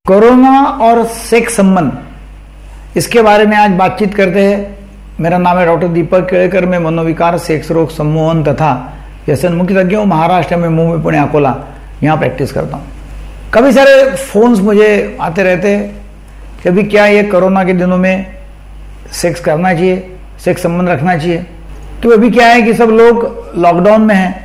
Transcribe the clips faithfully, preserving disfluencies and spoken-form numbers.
Corona और sex संबंध, इसके बारे में आज बातचीत करते हैं। मेरा नाम है डॉक्टर दीपक केळकर। मैं मनोविकार, सेक्स रोग, सम्मोहन तथा व्यसन मुक्तज्ञ हूँ। महाराष्ट्र में मुंबई, पुणे, अकोला यहाँ प्रैक्टिस करता हूँ। कभी सारे फोन्स मुझे आते रहते हैं कि अभी क्या ये कोरोना के दिनों में सेक्स करना चाहिए, सेक्स संबंध रखना चाहिए। तो अभी क्या है कि सब लोग लॉकडाउन में हैं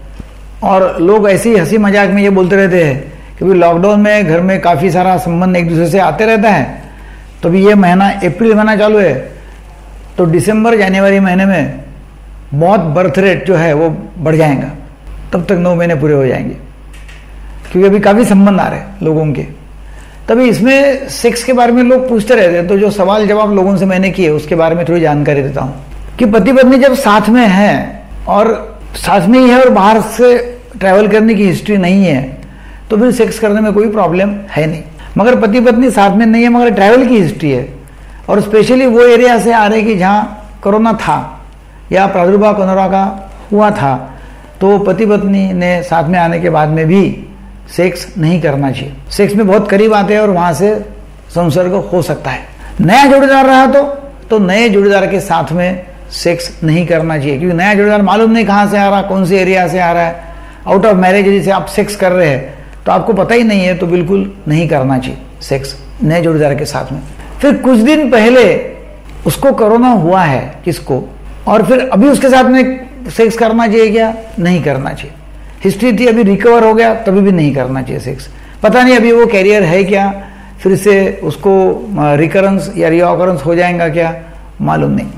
और लोग ऐसे ही हंसी मजाक में ये बोलते रहते हैं कि भाई लॉकडाउन में घर में काफ़ी सारा संबंध एक दूसरे से आते रहता है। तो अभी ये महीना अप्रैल महीना चालू है, तो दिसंबर जनवरी महीने में बहुत बर्थ रेट जो है वो बढ़ जाएगा। तब तक नौ महीने पूरे हो जाएंगे क्योंकि अभी काफ़ी संबंध आ रहे हैं लोगों के। तभी इसमें सेक्स के बारे में लोग पूछते रहते हैं, तो जो सवाल जवाब लोगों से मैंने किए उसके बारे में थोड़ी जानकारी देता हूँ कि पति पत्नी जब साथ में हैं और साथ में ही है और बाहर से ट्रैवल करने की हिस्ट्री नहीं है तो फिर सेक्स करने में कोई प्रॉब्लम है नहीं। मगर पति पत्नी साथ में नहीं है मगर ट्रैवल की हिस्ट्री है और स्पेशली वो एरिया से आ रहे कि जहाँ कोरोना था या प्रादुर्भाव कोरोना का हुआ था, तो पति पत्नी ने साथ में आने के बाद में भी सेक्स नहीं करना चाहिए। सेक्स में बहुत करीब आते हैं और वहाँ से संसर्ग हो सकता है। नया जोड़ीदार रहा तो तो नए जोड़ीदार के साथ में सेक्स नहीं करना चाहिए क्योंकि नया जोड़ीदार मालूम नहीं कहाँ से आ रहा, कौन से एरिया से आ रहा है। आउट ऑफ मैरिज जिसे आप सेक्स कर रहे हैं तो आपको पता ही नहीं है, तो बिल्कुल नहीं करना चाहिए सेक्स नए जोड़ीदार के साथ में। फिर कुछ दिन पहले उसको कोरोना हुआ है किसको, और फिर अभी उसके साथ में सेक्स करना चाहिए क्या? नहीं करना चाहिए। हिस्ट्री थी, अभी रिकवर हो गया तभी भी नहीं करना चाहिए सेक्स। पता नहीं अभी वो कैरियर है क्या, फिर से उसको रिकरेंस या रिऑकरेंस हो जाएगा क्या, मालूम नहीं।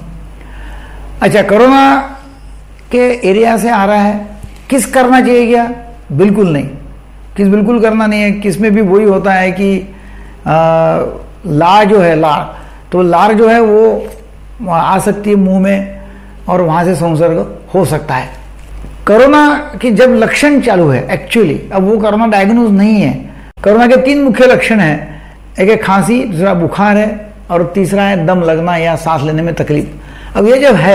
अच्छा, कोरोना के एरिया से आ रहा है, किस करना चाहिए क्या? बिल्कुल नहीं। किस बिल्कुल करना नहीं है। किस में भी वही होता है कि आ, लार जो है लार तो लार जो है वो आ सकती है मुंह में और वहाँ से संसर्ग हो सकता है। कोरोना के जब लक्षण चालू है एक्चुअली, अब वो कोरोना डायग्नोज नहीं है। कोरोना के तीन मुख्य लक्षण हैं, एक है खांसी, दूसरा बुखार है और तीसरा है दम लगना या सांस लेने में तकलीफ। अब ये जब है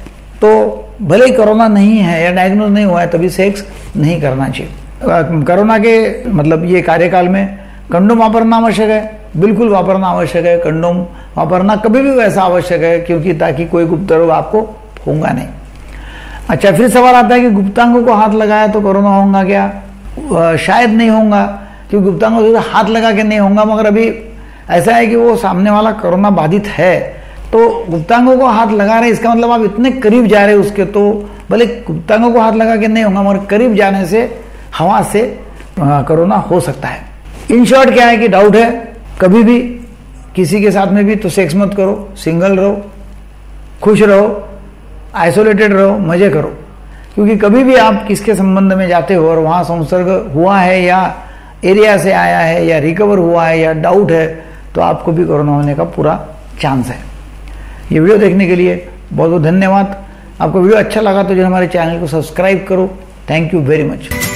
तो भले ही कोरोना नहीं है या डायग्नोज नहीं हुआ है तभी सेक्स नहीं करना चाहिए। कोरोना के मतलब ये कार्यकाल में कंडोम वापरना आवश्यक है, बिल्कुल वापरना आवश्यक है। कंडोम वापरना कभी भी वैसा आवश्यक है क्योंकि ताकि कोई गुप्त रोग आपको होगा नहीं। अच्छा, फिर सवाल आता है कि गुप्तांगों को हाथ लगाया तो कोरोना होगा क्या? शायद नहीं होगा क्योंकि गुप्तांगों से हाथ लगा के नहीं होगा, मगर अभी ऐसा है कि वो सामने वाला कोरोना बाधित है तो गुप्तांगों को हाथ लगा रहे, इसका मतलब आप इतने करीब जा रहे हैं उसके, तो भले गुप्तांगों को हाथ लगा के नहीं होगा मगर करीब जाने से हवा से कोरोना हो सकता है। इन शॉर्ट क्या है कि डाउट है कभी भी किसी के साथ में भी तो सेक्स मत करो, सिंगल रहो, खुश रहो, आइसोलेटेड रहो, मजे करो। क्योंकि कभी भी आप किसके संबंध में जाते हो और वहाँ संसर्ग हुआ है या एरिया से आया है या रिकवर हुआ है या डाउट है तो आपको भी कोरोना होने का पूरा चांस है। ये वीडियो देखने के लिए बहुत बहुत धन्यवाद। आपको वीडियो अच्छा लगा तो जो हमारे चैनल को सब्सक्राइब करो। Thank you very much.